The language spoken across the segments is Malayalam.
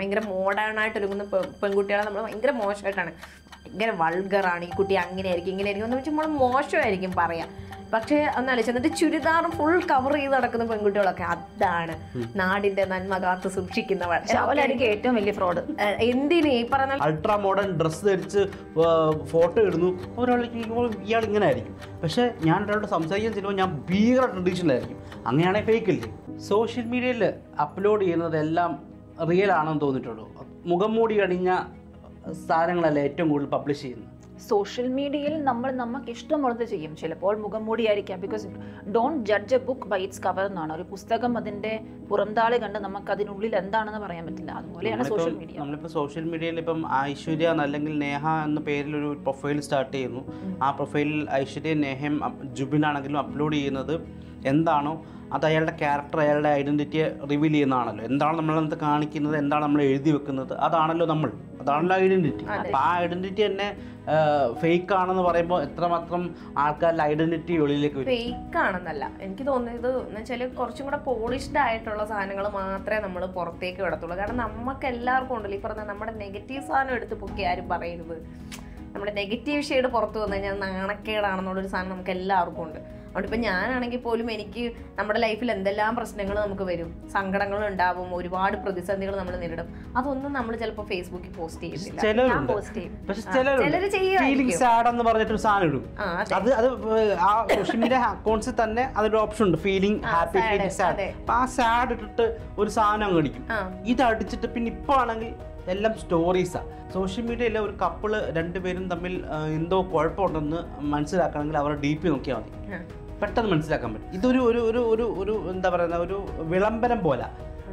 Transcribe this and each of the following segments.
ഭയങ്കര മോഡേണായിട്ട് ഒരുങ്ങുന്ന പെൺകുട്ടികളെ നമ്മൾ ഭയങ്കര മോശമായിട്ടാണ്, ഭയങ്കര വൾഗറാണ് ഈ കുട്ടി, അങ്ങനെയായിരിക്കും ഇങ്ങനെയായിരിക്കും എന്ന് വെച്ചാൽ നമ്മൾ മോശമായിരിക്കും പറയാം. പക്ഷേ ഒന്നാലോചിച്ച് എന്നിട്ട് ചുരിദാറും ഫുൾ കവർ ചെയ്ത് നടക്കുന്ന പെൺകുട്ടികളൊക്കെ അതാണ് നാടിന്റെ നന്മ കാത്ത് സൂക്ഷിക്കുന്നവർ. ഏറ്റവും വലിയ ഫ്രോഡ്. എന്തിന് ഈ പറഞ്ഞ അൾട്രാ മോഡേൺ ഡ്രസ്സ് ധരിച്ച് ഫോട്ടോ ഇടുന്നു, ഒരാൾക്ക് ഇയാൾ ഇങ്ങനെ ആയിരിക്കും. പക്ഷേ ഞാൻ ഒരാളോട് സംസാരിക്കാൻ ചെല്ലുമ്പോൾ ഞാൻ ഭീകര ട്രഡീഷണലായിരിക്കും. അങ്ങനെയാണെങ്കിൽ ഫേക്ക് ഇല്ലേ? സോഷ്യൽ മീഡിയയിൽ അപ്ലോഡ് ചെയ്യുന്നതെല്ലാം റിയൽ ആണെന്ന് തോന്നിയിട്ടുള്ളൂ. മുഖം മൂടി കഴിഞ്ഞ സാധനങ്ങളല്ല ഏറ്റവും കൂടുതൽ പബ്ലിഷ് ചെയ്യുന്നത്. സോഷ്യൽ മീഡിയയിൽ നമുക്ക് ഇഷ്ടമുള്ളത് ചെയ്യും. ചിലപ്പോൾ മുഖം മൂടിയായിരിക്കാം. Because don't judge a book by its cover എന്നാണ്. ഒരു പുസ്തകം അതിന്റെ പുറംതാളി കണ്ട് നമുക്ക് അതിനുള്ളിൽ എന്താണെന്ന് പറയാൻ പറ്റില്ല. അതുപോലെയാണ് സോഷ്യൽ മീഡിയ. നമ്മളിപ്പോൾ സോഷ്യൽ മീഡിയയിൽ ഇപ്പം ഐശ്വര്യ അല്ലെങ്കിൽ നേഹ എന്ന പേരിലൊരു പ്രൊഫൈൽ സ്റ്റാർട്ട് ചെയ്യുന്നു. ആ പ്രൊഫൈലിൽ ഐശ്വര്യ, നേഹയും ജുബിനാണെങ്കിലും അപ്ലോഡ് ചെയ്യുന്നത് എന്താണോ അത് അയാളുടെ ക്യാരക്ടർ, അയാളുടെ ഐഡൻറ്റിറ്റിയെ റിവീൽ ചെയ്യുന്നതാണല്ലോ. എന്താണ് നമ്മളെന്ത് കാണിക്കുന്നത്, എന്താണ് നമ്മൾ എഴുതി വെക്കുന്നത്, അതാണല്ലോ അതാണല്ലോ ഐഡൻറ്റിറ്റി. അപ്പോൾ ആ ഐഡൻറ്റിറ്റി തന്നെ ഫേക്ക് ആണെന്ന് പറയുമ്പോൾ എത്രമാത്രം ആൾക്കാരുടെ ഐഡൻറ്റിറ്റി വെളിയിലേക്ക് വരും. ഫേക്ക് ആണെന്നല്ല എനിക്ക് തോന്നുന്നത് എന്ന് വെച്ചാൽ കുറച്ചും കൂടെ പോളിഷ്ഡ് ആയിട്ടുള്ള സാധനങ്ങൾ മാത്രമേ നമ്മൾ പുറത്തേക്ക് വിടത്തുള്ളൂ. കാരണം നമുക്ക് എല്ലാവർക്കും ഉണ്ടല്ലോ ഈ പറഞ്ഞ നമ്മുടെ നെഗറ്റീവ് സാധനം എടുത്ത് പൊക്കി ആരും പറയരുത്. നമ്മുടെ നെഗറ്റീവ് ഷെയ്ഡ് പുറത്ത് വന്നു കഴിഞ്ഞാൽ നാണക്കേടാണെന്നുള്ളൊരു സാധനം നമുക്ക് എല്ലാവർക്കും ഉണ്ട്. അതുകൊണ്ട് ഇപ്പം ഞാനാണെങ്കിൽ പോലും എനിക്ക് നമ്മുടെ ലൈഫിൽ എന്തെല്ലാം പ്രശ്നങ്ങൾ നമുക്ക് വരും, സങ്കടങ്ങൾ ഉണ്ടാവും, ഒരുപാട് പ്രതിസന്ധികൾ നമ്മൾ നേരിടും. അതൊന്നും നമ്മൾ ചിലപ്പോൾ ഫേസ്ബുക്കിൽ പോസ്റ്റ് ചെയ്തില്ല. ചിലര് ഫീലിംഗ് സാഡ് എന്ന് പറഞ്ഞിട്ടൊരു സാധനം ഇടും. അത് ആ സോഷ്യൽ മീഡിയ അക്കൗണ്ട്സിൽ തന്നെ അതൊരു ഓപ്ഷൻ ഉണ്ട്, ഫീലിംഗ് ഹാപ്പി, ഫീലിംഗ് സാഡ്. അപ്പൊ ആ സാഡ് ഇട്ടിട്ട് ഒരു സാധനം അങ്ങ് അടിക്കും. ഇത് അടിച്ചിട്ട് പിന്നെ ഇപ്പൊ ആണെങ്കിൽ എല്ലാം സ്റ്റോറീസാണ്. സോഷ്യൽ മീഡിയയിലെ ഒരു കപ്പിള് രണ്ടുപേരും തമ്മിൽ എന്തോ കുഴപ്പമുണ്ടെന്ന് മനസ്സിലാക്കണമെങ്കിൽ അവരുടെ DP നോക്കിയാൽ മതി, പെട്ടെന്ന് മനസ്സിലാക്കാൻ പറ്റും. ഇതൊരു ഒരു ഒരു ഒരു ഒരു എന്താ പറയുന്ന ഒരു വിളംബരം പോലെ.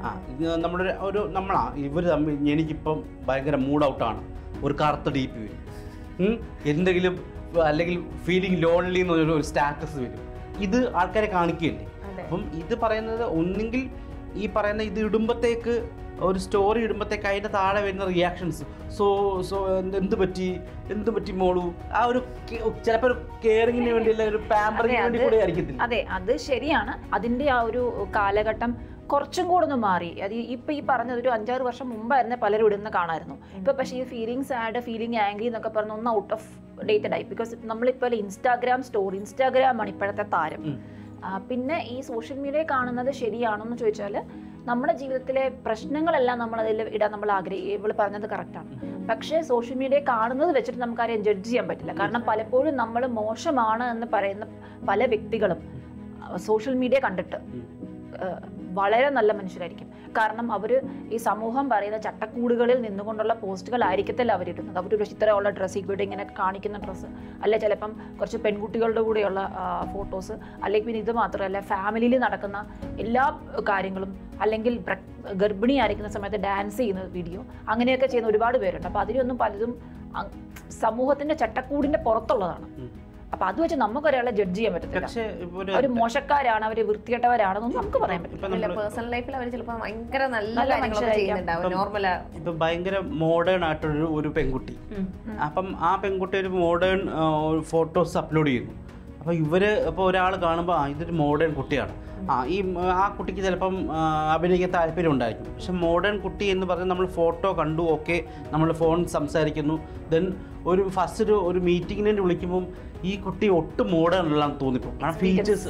ഇവർ തമ്മിൽ എനിക്കിപ്പം ഭയങ്കര മൂഡ് ഔട്ടാണ്, ഒരു കറുത്ത DP വരും, എന്തെങ്കിലും അല്ലെങ്കിൽ ഫീലിംഗ് ലോൺലി എന്നൊരു സ്റ്റാറ്റസ് വരും. ഇത് ആൾക്കാരെ കാണിക്കുകയല്ലേ. അപ്പം ഇത് പറയുന്നത് ഒന്നെങ്കിൽ ഈ പറയുന്ന ഇത് ഇടുമ്പോഴത്തേക്ക് ഒരു സ്റ്റോറി ഇടുമ്പോഴത്തേക്ക് അതിൻ്റെ താഴെ വരുന്ന റിയാക്ഷൻസ്, സോ എന്ത് പറ്റി മോളു, ആ ഒരു ചിലപ്പോൾ ഒരു കെയറിങ്ങിന് വേണ്ടിയുള്ള ഒരു പാമ്പറിങ്ങിന് വേണ്ടി കൂടെ ആയിരിക്കത്തില്ല. അതെ, അത് ശരിയാണ്. അതിൻ്റെ ആ ഒരു കാലഘട്ടം കുറച്ചും കൂടെ ഒന്ന് മാറി. അത് ഇപ്പം ഈ പറഞ്ഞത് ഒരു 5-6 വർഷം മുമ്പായിരുന്നു പലരും ഇടുന്ന കാണാമായിരുന്നു. ഇപ്പം പക്ഷേ ഈ ഫീലിംഗ് സാഡ്, ഫീലിംഗ് ആംഗ്രി എന്നൊക്കെ പറഞ്ഞ് ഒന്ന് ഔട്ട് ഓഫ് ഡേറ്റഡ് ആയി. ബിക്കോസ് നമ്മളിപ്പോൾ ഇൻസ്റ്റാഗ്രാമാണ് ഇപ്പോഴത്തെ താരം. പിന്നെ ഈ സോഷ്യൽ മീഡിയ കാണുന്നത് ശരിയാണെന്ന് ചോദിച്ചാൽ നമ്മുടെ ജീവിതത്തിലെ പ്രശ്നങ്ങളെല്ലാം നമ്മളതിൽ ഇടാൻ നമ്മൾ ഇവള് പറഞ്ഞത് കറക്റ്റാണ്. പക്ഷേ സോഷ്യൽ മീഡിയ കാണുന്നത് വെച്ചിട്ട് നമുക്കാരെയും ജഡ്ജ് ചെയ്യാൻ പറ്റില്ല. കാരണം പലപ്പോഴും നമ്മൾ മോശമാണ് എന്ന് പറയുന്ന പല വ്യക്തികളും സോഷ്യൽ മീഡിയ കണ്ടിട്ട് വളരെ നല്ല മനുഷ്യരായിരിക്കും. കാരണം അവർ ഈ സമൂഹം പറയുന്ന ചട്ടക്കൂടുകളിൽ നിന്നുകൊണ്ടുള്ള പോസ്റ്റുകളായിരിക്കത്തില്ല അവരിടുന്നത്. അവരൊരു ഇത്രയുള്ള ഡ്രസ്സ്, ഇവിടെ ഇങ്ങനെ കാണിക്കുന്ന ഡ്രസ്സ്, അല്ലെ ചിലപ്പം കുറച്ച് പെൺകുട്ടികളുടെ കൂടെയുള്ള ഫോട്ടോസ്, അല്ലെങ്കിൽ പിന്നെ ഇത് മാത്രമല്ല ഫാമിലിയിൽ നടക്കുന്ന എല്ലാ കാര്യങ്ങളും, അല്ലെങ്കിൽ ഗർഭിണിയായിരിക്കുന്ന സമയത്ത് ഡാൻസ് ചെയ്യുന്ന വീഡിയോ, അങ്ങനെയൊക്കെ ചെയ്യുന്ന ഒരുപാട് പേരുണ്ട്. അപ്പോൾ അതിലൊന്നും പലതും സമൂഹത്തിന്റെ ചട്ടക്കൂടിന്റെ പുറത്തുള്ളതാണ്. അപ്പൊ അത് വെച്ച് നമുക്ക് ഒരാളെ ജഡ്ജ് ചെയ്യാൻ പറ്റത്തില്ല. ഒരു മോശക്കാരാണ്, അവര് വൃത്തികെട്ടവരാണെന്നൊന്നും നമുക്ക് പറയാൻ പറ്റില്ല. പേഴ്സണൽ ലൈഫിൽ അവർ ചിലപ്പോൾ ഭയങ്കര നല്ല കാര്യങ്ങളൊക്കെ ചെയ്യുന്നുണ്ടാവും. നോർമൽ ഇപ്പൊ ഭയങ്കര മോഡേൺ ആയിട്ടൊരു ഒരു പെൺകുട്ടി, അപ്പം ആ പെൺകുട്ടി ഒരു മോഡേൺ ഫോട്ടോസ് അപ്ലോഡ് ചെയ്യുന്നു. അപ്പോൾ ഇപ്പോൾ ഒരാൾ കാണുമ്പോൾ ഇതൊരു മോഡേൺ കുട്ടിയാണ്, ആ കുട്ടിക്ക് ചിലപ്പം അഭിനയിക്കാൻ താല്പര്യം ഉണ്ടായിരിക്കും. പക്ഷെ മോഡേൺ കുട്ടി എന്ന് പറഞ്ഞാൽ നമ്മൾ ഫോട്ടോ കണ്ടു, ഓക്കെ, നമ്മൾ ഫോൺ സംസാരിക്കുന്നു, ദെൻ ഫസ്റ്റ് ഒരു മീറ്റിങ്ങിന് വേണ്ടി വിളിക്കുമ്പം ഈ കുട്ടി ഒട്ടും മോഡേൺ അല്ലാന്ന് തോന്നിപ്പോകും. കാരണം ഫീച്ചേഴ്സ്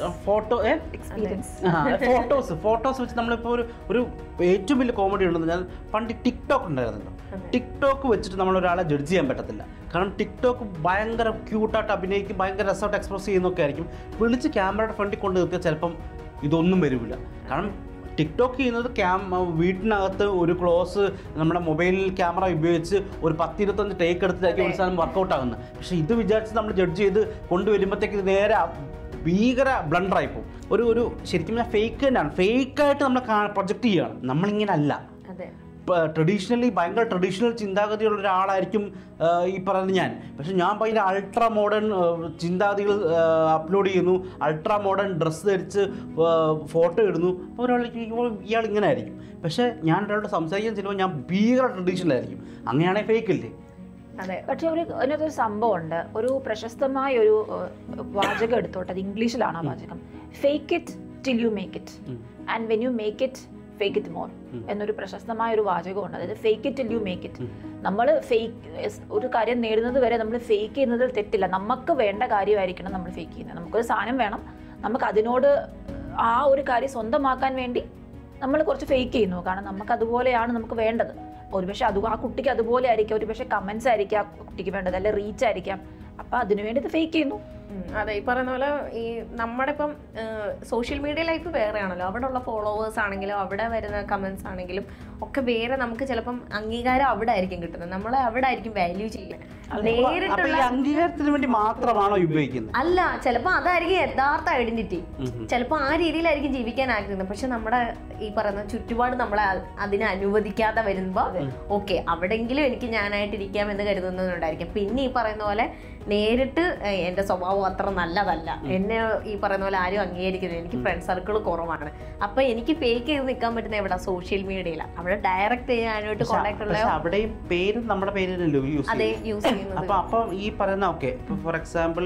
ഫോട്ടോസ് വെച്ച് നമ്മളിപ്പോൾ ഒരു ഏറ്റവും വലിയ കോമഡി ഉണ്ടെന്ന് ഞാൻ പണ്ട് ടിക്ടോക്ക് ഉണ്ടായിരുന്നല്ലോ, ടിക്ടോക്ക് വെച്ചിട്ട് നമ്മളൊരാളെ ജഡ്ജ് ചെയ്യാൻ പറ്റത്തില്ല. കാരണം ടിക്ടോക്ക് ഭയങ്കര ക്യൂട്ടായിട്ട് അഭിനയിക്കും, ഭയങ്കര രസമായിട്ട് എക്സ്പ്രസ് ചെയ്യുന്നൊക്കെ ആയിരിക്കും. വിളിച്ച് ക്യാമറയുടെ ഫ്രണ്ടിൽ കൊണ്ട് നിർത്തിയാൽ ചിലപ്പം ഇതൊന്നും വരില്ല. കാരണം ടിക്ടോക്ക് ചെയ്യുന്നത് വീട്ടിനകത്ത് ഒരു ക്ലോസ് നമ്മുടെ മൊബൈൽ ക്യാമറ ഉപയോഗിച്ച് ഒരു 10-25 ടേക്ക് എടുത്തിട്ടായിരിക്കും ഒരു സാധനം വർക്കൗട്ട് ആകുന്നത്. പക്ഷേ ഇത് വിചാരിച്ച് നമ്മൾ ജഡ്ജ് ചെയ്ത് കൊണ്ടുവരുമ്പോഴത്തേക്ക് ഇത് നേരെ ഭീകര ബ്ലണ്ടറായിപ്പോവും. ഒരു ശരിക്കും ഫേക്ക് തന്നെയാണ്, ഫേക്കായിട്ട് നമ്മൾ പ്രൊജക്റ്റ് ചെയ്യുകയാണ്. നമ്മളിങ്ങനെ അല്ല. ട്രഡീഷണലി ഭയങ്കര ട്രഡീഷണൽ ചിന്താഗതിയുള്ള ഒരാളായിരിക്കും ഈ പറയുന്നത് ഞാൻ. പക്ഷെ ഞാൻ ഭയങ്കര അൾട്രാ മോഡേൺ ചിന്താഗതികൾ അപ്ലോഡ് ചെയ്യുന്നു, അൾട്രാ മോഡേൺ ഡ്രസ്സ് ധരിച്ച് ഫോട്ടോ ഇടുന്നു. അപ്പോൾ ഇയാൾ ഇങ്ങനെ ആയിരിക്കും. പക്ഷേ ഞാൻ ഒരാളോട് സംസാരിക്കാൻ ചെല്ലുമ്പോൾ ഞാൻ ഭീകര ട്രഡീഷണലായിരിക്കും. അങ്ങനെയാണെങ്കിൽ ഫേക്ക് ഇല്ലേ? അതെ. പക്ഷെ അതിനകത്തൊരു സംഭവമുണ്ട്. ഒരു പ്രശസ്തമായ ഒരു വാചകം എടുത്തോട്ടെ, അത് ഇംഗ്ലീഷിലാണ് ആ വാചകം. Fake it till you make it, and when you make it fake it more എന്നൊരു പ്രശസ്തമായ ഒരു വാചകമുണ്ട്. അതായത് fake it till you make it. നമ്മൾ ഒരു കാര്യം നേടുന്നത് വരെ നമ്മൾ ഫേക്ക് ചെയ്യുന്നതിൽ തെറ്റില്ല. നമുക്ക് വേണ്ട കാര്യമായിരിക്കണം നമ്മൾ ഫേക്ക് ചെയ്യുന്നത്. നമുക്കൊരു സാധനം വേണം, നമുക്ക് അതിനോട് ആ ഒരു കാര്യം സ്വന്തമാക്കാൻ വേണ്ടി നമ്മൾ കുറച്ച് ഫേക്ക് ചെയ്യുന്നു. കാരണം നമുക്ക് അതുപോലെയാണ് നമുക്ക് വേണ്ടത്. ഒരുപക്ഷെ ആ കുട്ടിക്ക് അതുപോലെ ആയിരിക്കാം, ഒരുപക്ഷെ കമൻസ് ആയിരിക്കാം ആ കുട്ടിക്ക് വേണ്ടത്, അല്ലെ റീച്ച് ആയിരിക്കാം. അപ്പം അതിനുവേണ്ടി ഇത് ഫേക്ക് ചെയ്യുന്നു. അതെ, ഈ പറയുന്ന പോലെ ഈ നമ്മുടെ ഇപ്പം സോഷ്യൽ മീഡിയ ലൈഫ് വേറെയാണല്ലോ. അവിടെ ഉള്ള ഫോളോവേഴ്സ് ആണെങ്കിലും അവിടെ വരുന്ന കമൻസ് ആണെങ്കിലും ഒക്കെ വേറെ. നമുക്ക് ചിലപ്പം അംഗീകാരം അവിടെ ആയിരിക്കും കിട്ടുന്നത്, നമ്മളെ അവിടെ ആയിരിക്കും വാല്യൂ ചെയ്യുന്നത്. നേരിട്ടുള്ള അംഗീകാരത്തിന് വേണ്ടി മാത്രമാണോ ഉപയോഗിക്കുന്നത്? അല്ല, ചിലപ്പോൾ അതായിരിക്കും യഥാർത്ഥ ഐഡന്റിറ്റി. ചിലപ്പോൾ ആ രീതിയിലായിരിക്കും ജീവിക്കാൻ ആഗ്രഹിക്കുന്നത്. പക്ഷെ നമ്മുടെ ഈ പറയുന്ന ചുറ്റുപാട് നമ്മളെ അതിനെ അനുവദിക്കാതെ വരുമ്പോ ഓക്കെ, അവിടെങ്കിലും എനിക്ക് ഞാനായിട്ടിരിക്കാം എന്ന് കരുതുന്നതുകൊണ്ടായിരിക്കും. പിന്നെ ഈ പറയുന്ന പോലെ നേരിട്ട് എൻ്റെ സ്വഭാവം അത്ര നല്ലതല്ല, എന്നെ ഈ പറയുന്ന പോലെ ആരും അംഗീകരിക്കുന്നില്ല, എനിക്ക് ഫ്രണ്ട് സർക്കിൾ കുറവാണ്. അപ്പൊ എനിക്ക് ഫേക്ക് ചെയ്ത് നിൽക്കാൻ പറ്റുന്ന എവിടെ? സോഷ്യൽ മീഡിയയിലാണ്. അവിടെ ഡയറക്റ്റ് ചെയ്യാനായിട്ട് കോണ്ടാക്ട് ഉള്ള അവിടെയും പേര് നമ്മുടെ പേരിലല്ലോ യൂസ് ചെയ്യുന്നത്. അപ്പൊ ഈ പറയുന്ന ഓക്കെ, ഫോർ എക്സാമ്പിൾ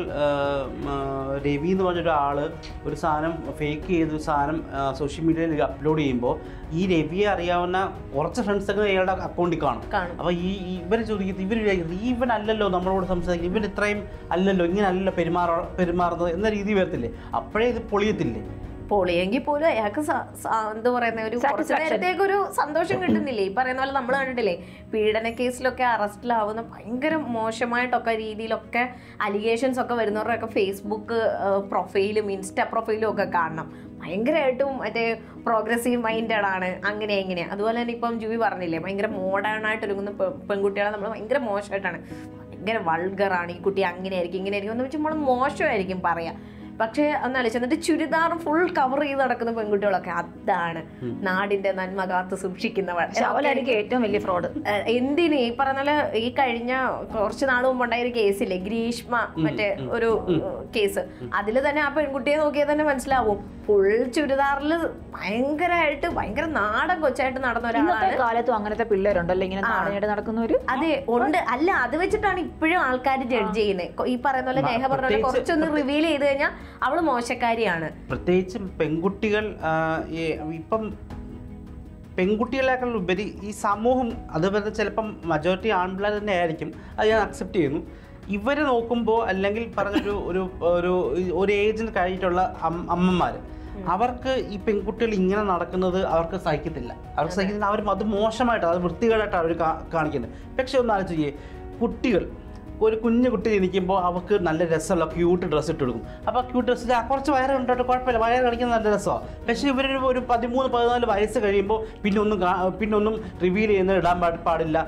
രവി എന്ന് പറഞ്ഞൊരു ആള് ഒരു സാധനം ഫേക്ക് ചെയ്തൊരു സാധനം സോഷ്യൽ മീഡിയയിൽ അപ്ലോഡ് ചെയ്യുമ്പോൾ ഈ രവിയെ അറിയാവുന്ന കുറച്ച് ഫ്രണ്ട്സ് ഒക്കെ ഇയാളുടെ അക്കൗണ്ടിൽ കാണും. അപ്പൊ ഇവര് ചോദിക്കുന്നത് ഇവൻ അല്ലല്ലോ നമ്മളോട് സംസാരിക്കുന്നത്, ഇവൻ ഇത്രയും അല്ലല്ലോ, ഇങ്ങനെ അല്ലല്ലോ പെരുമാറുന്നത് എന്ന രീതി വരത്തില്ലേ? അപ്പോഴേ ഇത് പൊളിയത്തില്ലേ? പൊളിയെങ്കിൽ പോലും അയാൾക്ക് എന്താ പറയുന്ന ഒരു കുറച്ച് നേരത്തേക്ക് ഒരു സന്തോഷം കിട്ടുന്നില്ലേ? ഈ പറയുന്ന പോലെ നമ്മൾ കണ്ടിട്ടില്ലേ പീഡന കേസിലൊക്കെ അറസ്റ്റിലാവുന്ന ഭയങ്കര മോശമായിട്ടൊക്കെ രീതിയിലൊക്കെ അലിഗേഷൻസ് ഒക്കെ വരുന്നവരുടെയൊക്കെ ഫേസ്ബുക്ക് പ്രൊഫൈലും ഇൻസ്റ്റാ പ്രൊഫൈലും ഒക്കെ കാണണം. ഭയങ്കരമായിട്ടും മറ്റേ പ്രോഗ്രസീവ് മൈൻഡഡ് ആണ്, അങ്ങനെ എങ്ങനെയാണ്. അതുപോലെ തന്നെ ഇപ്പം ജൂവി പറഞ്ഞില്ലേ ഭയങ്കര മോഡേൺ ആയിട്ട് ഒരുങ്ങുന്ന പെൺകുട്ടികളെ നമ്മൾ ഭയങ്കര മോശമായിട്ടാണ്, ഭയങ്കര വൾഗറാണ് ഈ കുട്ടി, അങ്ങനെയായിരിക്കും ഇങ്ങനെയായിരിക്കും എന്ന് വെച്ചാൽ നമ്മൾ മോശമായിരിക്കും പറയാം. പക്ഷെ എന്നാലും എന്നിട്ട് ചുരിദാറും ഫുൾ കവർ ചെയ്ത് നടക്കുന്ന പെൺകുട്ടികളൊക്കെ അതാണ് നാടിന്റെ നന്മ കാത്ത് സൂക്ഷിക്കുന്നവർ. ഏറ്റവും വലിയ ഫ്രോഡ്. എന്തിന് ഈ പറഞ്ഞ പോലെ ഈ കഴിഞ്ഞ കുറച്ച് നാൾ മുമ്പ് ഉണ്ടായ ഒരു കേസില്ലേ, ഗ്രീഷ്മ മറ്റേ ഒരു കേസ്, അതിൽ തന്നെ ആ പെൺകുട്ടിയെ നോക്കിയാൽ തന്നെ മനസ്സിലാവും ഫുൾ ചുരിദാറിൽ ഭയങ്കരമായിട്ട് ഭയങ്കര നാടൻ കൊച്ചായിട്ട് നടന്ന ഒരാളാണ്. കാലത്തും അങ്ങനത്തെ പിള്ളേരുണ്ടല്ലോ ഇങ്ങനെ നാടനായിട്ട് നടക്കുന്നവര്. അതെ ഉണ്ട്. അല്ല, അത് വെച്ചിട്ടാണ് ഇപ്പോഴും ആൾക്കാർ ജഡ്ജ് ചെയ്യുന്നത്. ഈ പറയുന്ന പോലെ നേഹ പറഞ്ഞ പോലെ കുറച്ചൊന്ന് റിവീൽ ചെയ്ത് കഴിഞ്ഞാൽ അവള് മോശക്കാരിയാണ്. പ്രത്യേകിച്ച് പെൺകുട്ടികൾ ഇപ്പം പെൺകുട്ടികളെക്കാൾ ഉപരി ഈ സമൂഹം, അതുപോലെ ചിലപ്പം മജോറിറ്റി ആൺപിള്ളേർ തന്നെ ആയിരിക്കും, അത് ഞാൻ അക്സെപ്റ്റ് ചെയ്യുന്നു. ഇവരെ നോക്കുമ്പോൾ അല്ലെങ്കിൽ പറഞ്ഞൊരു ഒരു ഏജിൽ കഴിഞ്ഞിട്ടുള്ള അമ്മമാർ, അവർക്ക് ഈ പെൺകുട്ടികൾ ഇങ്ങനെ നടക്കുന്നത് അവർക്ക് സഹിക്കത്തില്ല. അവർ അത് മോശമായിട്ടാണ്, അത് വൃത്തികേടായിട്ടാണ് അവർ കാണിക്കുന്നത്. പക്ഷെ ഒന്ന് ആലോചിച്ച് കുട്ടികൾ, ഒരു കുഞ്ഞു കുട്ടി ജനിക്കുമ്പോൾ അവർക്ക് നല്ല രസമുള്ള ക്യൂട്ട് ഡ്രസ്സ് ഇട്ട് കൊടുക്കും. അപ്പോൾ ക്യൂട്ട് ഡ്രസ്സിൽ കുറച്ച് വയറ് കണ്ടോട്ട് കുഴപ്പമില്ല, വയറ് കളിക്കുന്നത് നല്ല രസമാണ്. പക്ഷേ ഇവരൊരു ഒരു 13-14 വയസ്സ് കഴിയുമ്പോൾ പിന്നെ ഒന്നും റിവീൽ ചെയ്യുന്നത് ഇടാൻ പാടില്ല.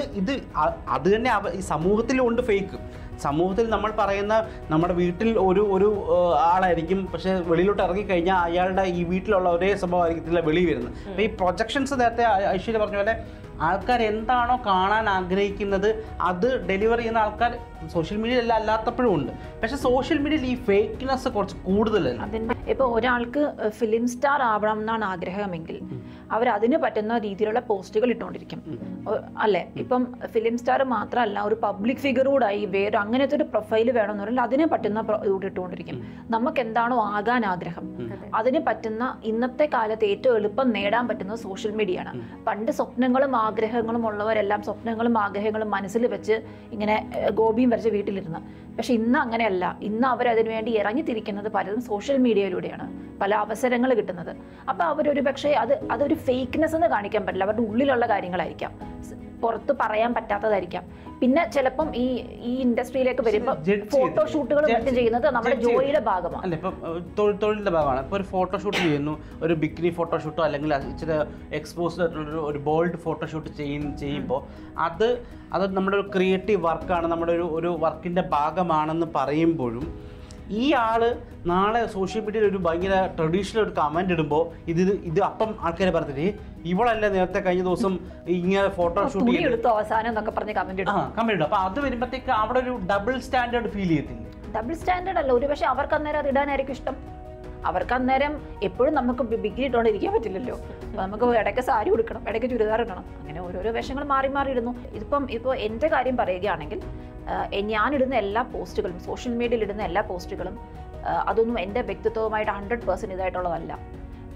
അത് തന്നെ ഈ സമൂഹത്തിലും ഉണ്ട് ഫേക്ക്. സമൂഹത്തിൽ നമ്മൾ പറയുന്ന നമ്മുടെ വീട്ടിൽ ഒരു ആളായിരിക്കും, പക്ഷേ വെളിയിലോട്ട് ഇറങ്ങിക്കഴിഞ്ഞാൽ അയാളുടെ ഈ വീട്ടിലുള്ള ഒരേ സ്വഭാവമായിരിക്കത്തില്ല വെളിയിൽ വരുന്നത്. അപ്പോൾ ഈ പ്രൊജക്ഷൻസ് നേരത്തെ ഐശ്വര്യ പറഞ്ഞ പോലെ ആൾക്കാർ എന്താണോ കാണാൻ ആഗ്രഹിക്കുന്നത് അത് ഡെലിവർ ചെയ്യുന്ന ആൾക്കാർ സോഷ്യൽ മീഡിയയിൽ അല്ലാത്തപ്പോഴും ഉണ്ട്. പക്ഷെ സോഷ്യൽ മീഡിയയിൽ ഈ ഫേക്ക്നെസ് കുറച്ച് കൂടുതലല്ല. അതിൻ്റെ ഇപ്പോൾ ഒരാൾക്ക് ഫിലിം സ്റ്റാർ ആവണം എന്നാണ് ആഗ്രഹമെങ്കിൽ അവരതിന് പറ്റുന്ന രീതിയിലുള്ള പോസ്റ്റുകൾ ഇട്ടുകൊണ്ടിരിക്കും, അല്ലേ? ഇപ്പം ഫിലിം സ്റ്റാർ മാത്രമല്ല, ഒരു പബ്ലിക് ഫിഗർ കൂടായി വേറെ അങ്ങനത്തെ ഒരു പ്രൊഫൈൽ വേണമെന്ന് പറഞ്ഞാൽ അതിന് പറ്റുന്ന കൂടെ ഇട്ടുകൊണ്ടിരിക്കും. നമുക്ക് എന്താണോ ആകാൻ ആഗ്രഹം അതിന് പറ്റുന്ന ഇന്നത്തെ കാലത്ത് ഏറ്റവും എളുപ്പം നേടാൻ പറ്റുന്നത് സോഷ്യൽ മീഡിയ ആണ്. പണ്ട് സ്വപ്നങ്ങളും ആഗ്രഹങ്ങളും ഉള്ളവരെല്ലാം സ്വപ്നങ്ങളും ആഗ്രഹങ്ങളും മനസ്സിൽ വെച്ച് ഇങ്ങനെ ഗോപിയും വരച്ച് വീട്ടിലിരുന്ന്. പക്ഷെ ഇന്ന് അങ്ങനെയല്ല. ഇന്ന് അവരതിനു വേണ്ടി ഇറങ്ങിത്തിരിക്കുന്നത് പലതും സോഷ്യൽ മീഡിയയിലൂടെയാണ്, പല അവസരങ്ങൾ കിട്ടുന്നത്. അപ്പോൾ അവരൊരു പക്ഷേ അതൊരു ഫേക്ക്നെസ് എന്ന് കാണിക്കാൻ പറ്റില്ല, അവരുടെ ഉള്ളിലുള്ള കാര്യങ്ങളായിരിക്കാം, പുറത്ത് പറയാൻ പറ്റാത്തതായിരിക്കാം. പിന്നെ ചിലപ്പം ഈ ഇൻഡസ്ട്രിയിലേക്ക് വരുമ്പോൾ ഫോട്ടോഷൂട്ടുകൾ മറ്റും ചെയ്യുന്നത് നമ്മുടെ ജോലിയുടെ ഭാഗമാണ്. അല്ല, ഇപ്പം തൊഴിലിന്റെ ഭാഗമാണ്. ഇപ്പോൾ ഒരു ഫോട്ടോഷൂട്ട് ചെയ്യുന്നു, ഒരു ബിക്കിനി ഫോട്ടോഷൂട്ടോ അല്ലെങ്കിൽ ഇച്ചിരി എക്സ്പോസ്ഡ് ആയിട്ടുള്ള ഒരു ബോൾഡ് ഫോട്ടോഷൂട്ട് ചെയ്യുമ്പോൾ അത് നമ്മുടെ ഒരു ക്രിയേറ്റീവ് വർക്കാണ്, നമ്മുടെ ഒരു വർക്കിന്റെ ഭാഗമാണെന്ന് പറയുമ്പോഴും ഈ ആള് നാളെ സോഷ്യൽ മീഡിയയിൽ ഒരു ഭയങ്കര ട്രഡീഷണൽ ഒരു കമന്റ് ഇടുമ്പോൾ ഇത് അപ്പം ആൾക്കാരെ പറഞ്ഞിട്ട് ഇവളല്ലേ നേരത്തെ കഴിഞ്ഞ ദിവസം ഇങ്ങനെ ഫോട്ടോഷൂട്ട് എടുത്തു അവസാനം എന്നൊക്കെ പറഞ്ഞ് കമന്റ് ഇടും. അപ്പൊ അത് വരുമ്പോഴത്തേക്ക് അവിടെ ഒരു ഡബിൾ സ്റ്റാൻഡേർഡ് ഫീൽ ചെയ്യത്തില്ല. ഡബിൾ സ്റ്റാൻഡേർഡ് അല്ല, ഒരു പക്ഷെ അവർക്ക് അന്നേരം അത് ഇടാനായിരിക്കും ഇഷ്ടം. അവർക്ക് അന്നേരം എപ്പോഴും നമുക്ക് ബിക്കിനി ഇട്ടുകൊണ്ട് ഇരിക്കാൻ പറ്റില്ലല്ലോ. നമുക്ക് ഇടയ്ക്ക് സാരി ഉടുക്കണം, ഇടയ്ക്ക് ചുരിദാർ ഇടണം, അങ്ങനെ ഓരോരോ വേഷങ്ങൾ മാറി ഇടുന്നു. ഇപ്പോൾ എൻ്റെ കാര്യം പറയുകയാണെങ്കിൽ ഞാനിടുന്ന എല്ലാ പോസ്റ്റുകളും, സോഷ്യൽ മീഡിയയിൽ ഇടുന്ന എല്ലാ പോസ്റ്റുകളും അതൊന്നും എൻ്റെ വ്യക്തിത്വവുമായിട്ട് 100% ഇതായിട്ടുള്ളതല്ല.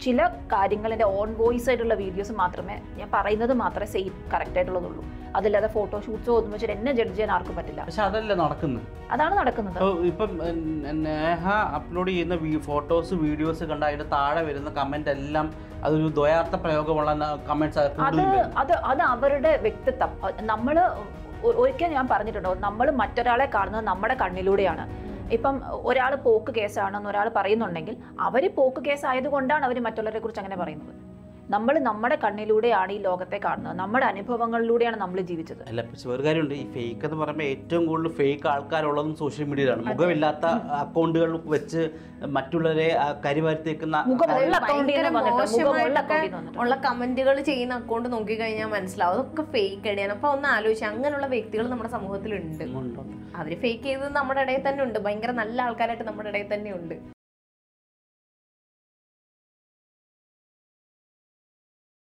ചില കാര്യങ്ങളുടെ ഓൺ വോയിസ് ആയിട്ടുള്ള വീഡിയോസ് മാത്രമേ ഞാൻ പറയുന്നത് മാത്രമേ സെയിം കറക്റ്റ് ആയിട്ടുള്ളതുള്ളൂ. അതില്ലാതെ ഫോട്ടോഷൂട്ട്സോ ഒന്നും വെച്ചിട്ട് എന്നെ ജഡ്ജ് ചെയ്യാൻ ആർക്കും പറ്റില്ല. പക്ഷെ അതല്ലേ നടക്കുന്നത്. അതാണ് നടക്കുന്നത്. ഇപ്പം നേഹ അപ്ലോഡ് ചെയ്യുന്ന ഫോട്ടോസ് വീഡിയോസ് കണ്ട അതിന്റെ താഴെ വരുന്ന കമന്റ് എല്ലാം അതൊരു ദ്വയാർത്ഥ പ്രയോഗമുള്ള കമന്റ്സ്. അത് അവരുടെ വ്യക്തിത്വം. നമ്മള് ഒരിക്കൽ ഞാൻ പറഞ്ഞിട്ടുണ്ടോ, നമ്മൾ മറ്റൊരാളെ കാണുന്നത് നമ്മുടെ കണ്ണിലൂടെയാണ്. ഇപ്പം ഒരാൾ പോക്ക് കേസാണെന്ന് ഒരാൾ പറയുന്നുണ്ടെങ്കിൽ അവർ പോക്ക് കേസ് ആയതുകൊണ്ടാണ് അവർ മറ്റുള്ളവരെ കുറിച്ച് അങ്ങനെ പറയുന്നത്. നമ്മൾ നമ്മുടെ കണ്ണിലൂടെയാണ് ഈ ലോകത്തെ കാണുന്നത്, നമ്മുടെ അനുഭവങ്ങളിലൂടെയാണ് നമ്മൾ ജീവിച്ചത്. അല്ല, പക്ഷെ ഒരു കാര്യമുണ്ട്, ഈ ഫേക്ക് എന്ന് പറയുമ്പോൾ ഏറ്റവും കൂടുതൽ ഫേക്ക് ആൾക്കാരുള്ളതും സോഷ്യൽ മീഡിയയിലാണ്. മുഖമില്ലാത്ത അക്കൗണ്ടുകൾ വെച്ച് മറ്റുള്ളവരെ കരിവാരിത്തേക്കുന്ന ഉള്ള കമന്റുകൾ ചെയ്യുന്ന അക്കൗണ്ട് നോക്കി കഴിഞ്ഞാൽ മനസ്സിലാവും അതൊക്കെ ഫേക്ക് ഇടയാണ്. അപ്പൊ ഒന്ന് ആലോചിച്ച്, അങ്ങനെയുള്ള വ്യക്തികൾ നമ്മുടെ സമൂഹത്തിലുണ്ട്. അവര് ഫേക്ക് ചെയ്തത് നമ്മുടെ ഇടയിൽ തന്നെ ഉണ്ട്. ഭയങ്കര നല്ല ആൾക്കാരായിട്ട് നമ്മുടെ ഇടയിൽ തന്നെ ഉണ്ട്.